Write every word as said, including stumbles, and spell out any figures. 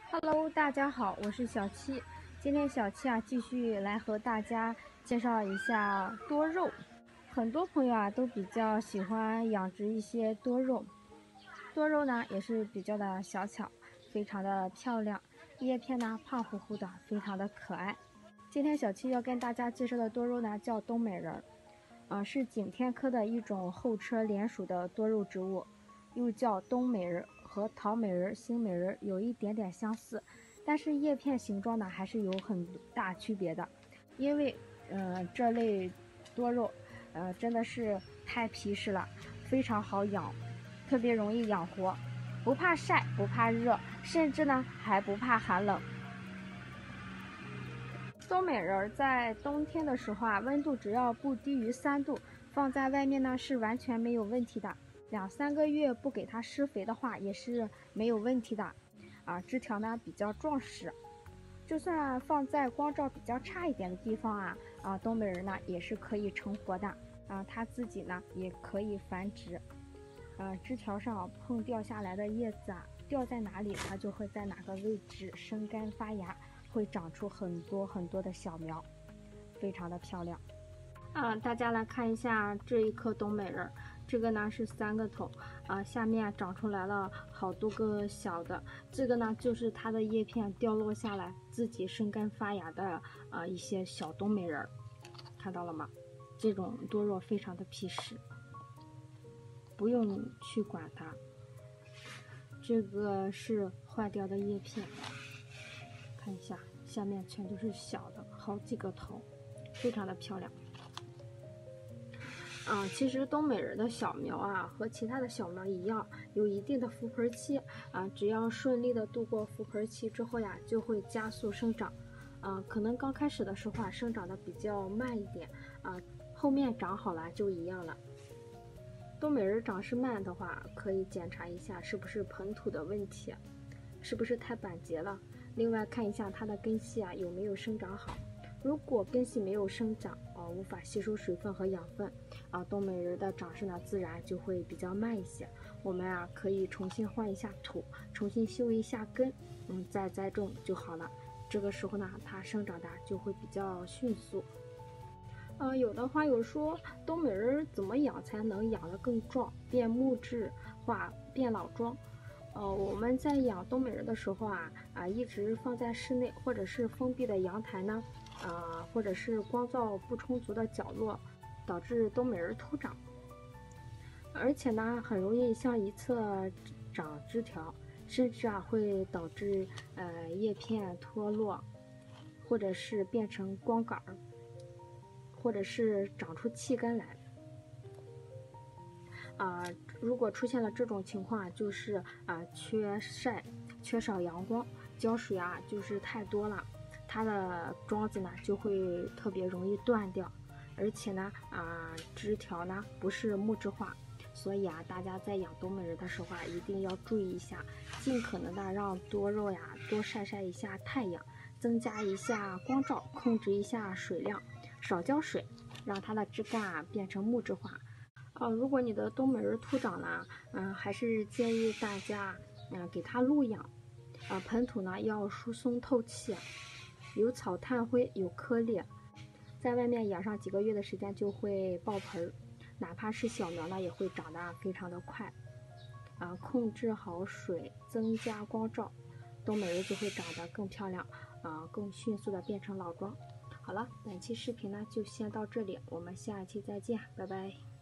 Hello，大家好，我是小七。今天小七啊，继续来和大家介绍一下多肉。很多朋友啊都比较喜欢养殖一些多肉，多肉呢也是比较的小巧，非常的漂亮，叶片呢胖乎乎的，非常的可爱。今天小七要跟大家介绍的多肉呢叫冬美人，啊、呃、是景天科的一种后车连属的多肉植物，又叫冬美人。和桃美人、星美人有一点点相似，但是叶片形状呢还是有很大区别的。因为，呃，这类多肉，呃，真的是太皮实了，非常好养，特别容易养活，不怕晒，不怕热，甚至呢还不怕寒冷。冬美人在冬天的时候啊，温度只要不低于三度，放在外面呢是完全没有问题的。两三个月不给它施肥的话也是没有问题的，啊，枝条呢比较壮实，就算放在光照比较差一点的地方啊，啊，冬美人呢也是可以成活的，啊，它自己呢也可以繁殖，呃，枝条上碰掉下来的叶子啊，掉在哪里它就会在哪个位置生根发芽，会长出很多很多的小苗，非常的漂亮。啊，大家来看一下这一颗冬美人，这个呢是三个头，啊，下面长出来了好多个小的，这个呢就是它的叶片掉落下来自己生根发芽的啊一些小冬美人，看到了吗？这种多肉非常的皮实，不用去管它。这个是坏掉的叶片，看一下下面全都是小的，好几个头，非常的漂亮。啊、嗯，其实冬美人的小苗啊，和其他的小苗一样，有一定的覆盆期啊。只要顺利的度过覆盆期之后呀，就会加速生长。啊，可能刚开始的时候啊，生长的比较慢一点啊，后面长好了就一样了。冬美人长势慢的话，可以检查一下是不是盆土的问题，是不是太板结了。另外看一下它的根系啊有没有生长好。如果根系没有生长，啊，无法吸收水分和养分，啊，冬美人的长势呢自然就会比较慢一些。我们啊可以重新换一下土，重新修一下根，嗯，再栽种就好了。这个时候呢，它生长的就会比较迅速。呃，有的话有说冬美人怎么养才能养得更壮，变木质化，变老庄？呃，我们在养冬美人的时候啊，啊，一直放在室内或者是封闭的阳台呢。呃，或者是光照不充足的角落，导致冬美人秃长，而且呢，很容易向一侧长枝条，甚至啊会导致呃叶片脱落，或者是变成光杆儿，或者是长出气根来。啊、呃，如果出现了这种情况啊，就是啊、呃、缺晒、缺少阳光，浇水啊就是太多了。它的桩子呢就会特别容易断掉，而且呢啊枝条呢不是木质化，所以啊大家在养冬美人的时候啊一定要注意一下，尽可能的让多肉呀多晒晒一下太阳，增加一下光照，控制一下水量，少浇水，让它的枝干啊变成木质化。哦、呃，如果你的冬美人秃长了，嗯、呃，还是建议大家嗯、呃、给它露养，啊、呃、盆土呢要疏松透气。有草炭灰，有颗粒，在外面养上几个月的时间就会爆盆，哪怕是小苗呢也会长得非常的快。啊，控制好水，增加光照，冬美人就会长得更漂亮，啊，更迅速的变成老桩。好了，本期视频呢就先到这里，我们下期再见，拜拜。